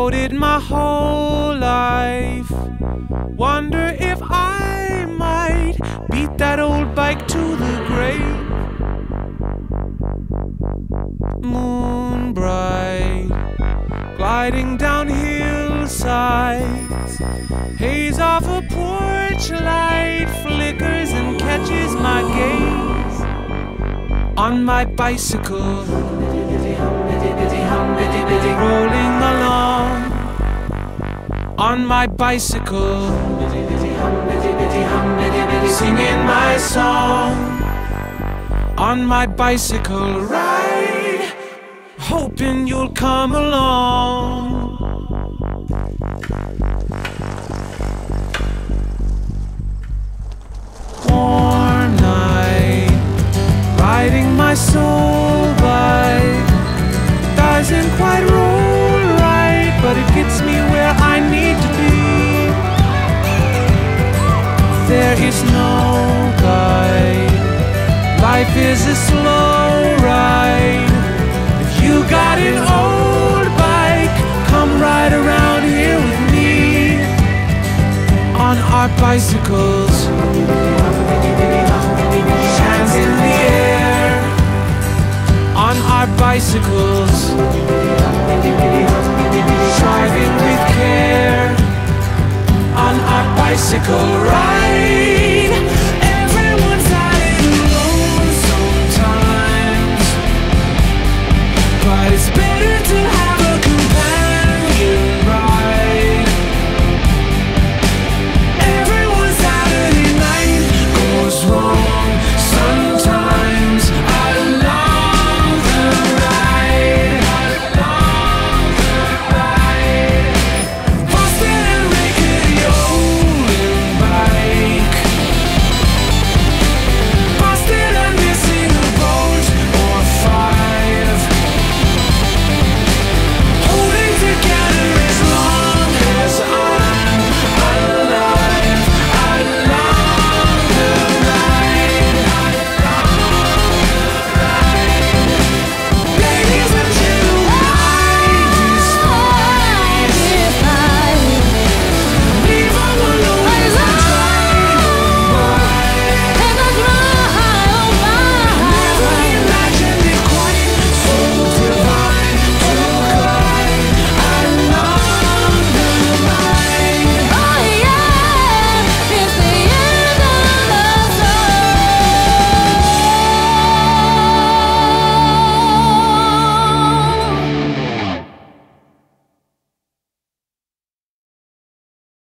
rode it my whole life. Wonder if I might beat that old bike to the grave. Moon bright, gliding down hillsides. Haze off a porch light flickers and catches my gaze. On my bicycle, rolling along. On my bicycle, singing my song. On my bicycle ride, hoping you'll come along. Warm night, riding my soul bike. Doesn't quite roll right, but it gets me where I need to be. There is no guide, life is a slow ride. If you got an old bike, come ride around here with me. On our bicycles, hands in the air. On our bicycles, driving with care. On our bicycle ride.